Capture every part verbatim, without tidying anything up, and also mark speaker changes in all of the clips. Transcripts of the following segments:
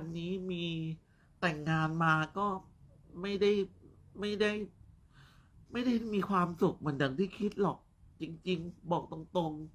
Speaker 1: วันนี้มีแต่งงานมาก็ไม่ได้ไม่ได้ไม่ได้มีความสุขเหมือนดังที่คิดหรอกจริงๆบอกตรงๆ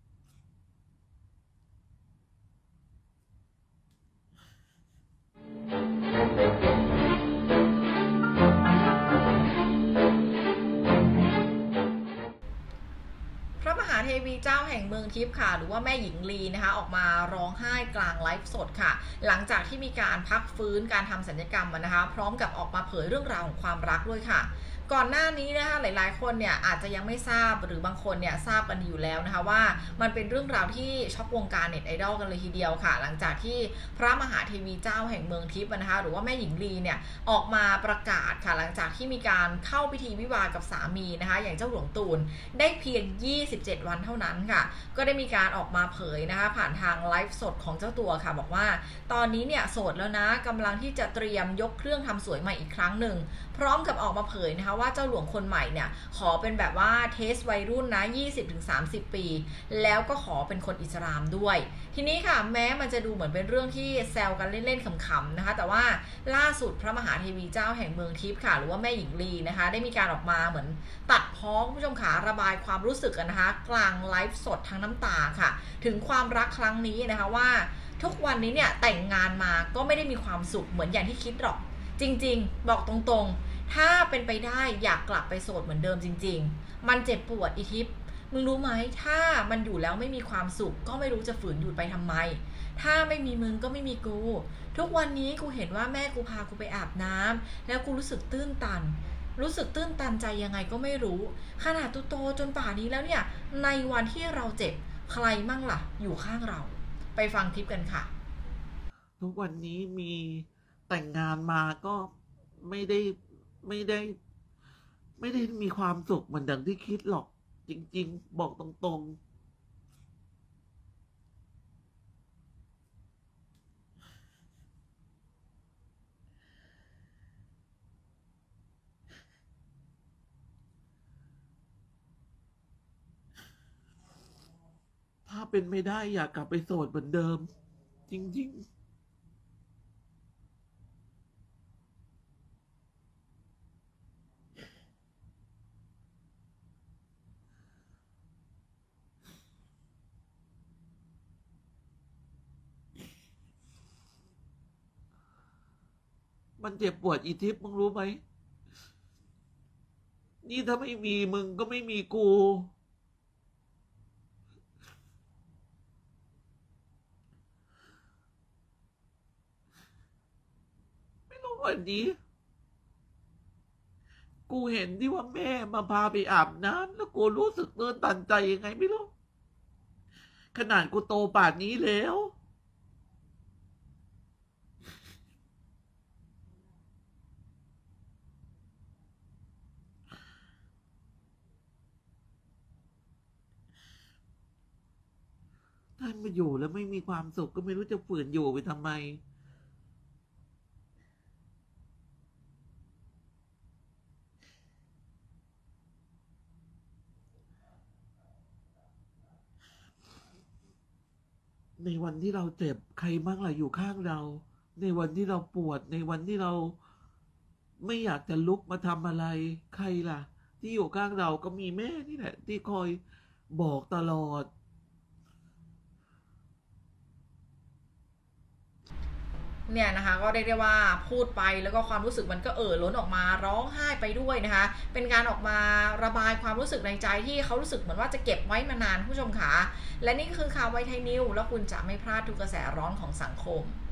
Speaker 2: พระมหาเทวีเจ้าแห่งเมืองทิพย์ค่ะหรือว่าแม่หญิงลีนะคะออกมาร้องไห้กลางไลฟ์สดค่ะหลังจากที่มีการพักฟื้นการทำศัลยกรรมนะคะพร้อมกับออกมาเผยเรื่องราวของความรักด้วยค่ะก่อนหน้านี้นะคะหลายๆคนเนี่ยอาจจะยังไม่ทราบหรือบางคนเนี่ยทราบกันอยู่แล้วนะคะว่ามันเป็นเรื่องราวที่ช็อกวงการเน็ตไอดอลกันเลยทีเดียวค่ะหลังจากที่พระมหาเทวีเจ้าแห่งเมืองทิพย์นะคะหรือว่าแม่หญิงลีเนี่ยออกมาประกาศค่ะหลังจากที่มีการเข้าพิธีวิวาห์กับสามีนะคะอย่างเจ้าหลวงตูนได้เพียงยี่สิบเจ็ดวันเท่านั้นค่ะก็ได้มีการออกมาเผยนะคะผ่านทางไลฟ์สดของเจ้าตัวค่ะบอกว่าตอนนี้เนี่ยโสดแล้วนะกำลังที่จะเตรียมยกเครื่องทำสวยใหม่อีกครั้งหนึ่งพร้อมกับออกมาเผยนะคะว่าเจ้าหลวงคนใหม่เนี่ยขอเป็นแบบว่าเทสวัยรุ่นนะ ยี่สิบถึงสามสิบ ปีแล้วก็ขอเป็นคนอิสลามด้วยทีนี้ค่ะแม้มันจะดูเหมือนเป็นเรื่องที่แซวกันเล่นๆขำๆนะคะแต่ว่าล่าสุดพระมหาเทวีเจ้าแห่งเมืองทิพย์ค่ะหรือว่าแม่หญิงลีนะคะได้มีการออกมาเหมือนตัดพ้องผู้ชมขาระบายความรู้สึกกันนะคะกลางไลฟ์สดทั้งน้ำตาค่ะถึงความรักครั้งนี้นะคะว่าทุกวันนี้เนี่ยแต่งงานมาก็ไม่ได้มีความสุขเหมือนอย่างที่คิดหรอกจริงๆบอกตรงๆถ้าเป็นไปได้อยากกลับไปโสดเหมือนเดิมจริงๆมันเจ็บปวดอีทิพย์มึงรู้ไหมถ้ามันอยู่แล้วไม่มีความสุขก็ไม่รู้จะฝืนอยู่ไปทำไมถ้าไม่มีมึงก็ไม่มีกูทุกวันนี้กูเห็นว่าแม่กูพากูไปอาบน้ำแล้วกูรู้สึกตื้นตันรู้สึกตื้นตันใจยังไงก็ไม่รู้ขนาดตุโตจนป่านนี้แล้วเนี่ยในวันที่เราเจ็บใครมั่งล่ะอยู่ข้างเราไปฟังคลิปกันค่ะ
Speaker 1: ทุกวันนี้มีแต่งงานมาก็ไม่ได้ไม่ได้ไม่ได้มีความสุขเหมือนดังที่คิดหรอกจริงๆบอกตรงๆถ้าเป็นไม่ได้อยากกลับไปโสดเหมือนเดิมจริงๆมันเจ็บปวดอีทิพย์มึงรู้ไหมนี่ถ้าไม่มีมึงก็ไม่มีกูไม่รู้วันนี้กูเห็นที่ว่าแม่มาพาไปอาบน้ำแล้วกูรู้สึกตื้นตันใจยังไงไม่รู้ขนาดกูโตป่านนี้แล้วท่านมาอยู่แล้วไม่มีความสุขก็ไม่รู้จะฝืนอยู่ไปทำไมในวันที่เราเจ็บใครบ้างล่ะอยู่ข้างเราในวันที่เราปวดในวันที่เราไม่อยากจะลุกมาทำอะไรใครล่ะที่อยู่ข้างเราก็มีแม่นี่แหละที่คอยบอกตลอด
Speaker 2: เนี่ยนะคะก็ได้ได้ว่าพูดไปแล้วก็ความรู้สึกมันก็เอ่อล้นออกมาร้องไห้ไปด้วยนะคะเป็นการออกมาระบายความรู้สึกในใจที่เขารู้สึกเหมือนว่าจะเก็บไว้มานานผู้ชมค่ะและนี่คือข่าวไวไทยนิวแล้วคุณจะไม่พลาดทุกกระแสร้อนของสังคม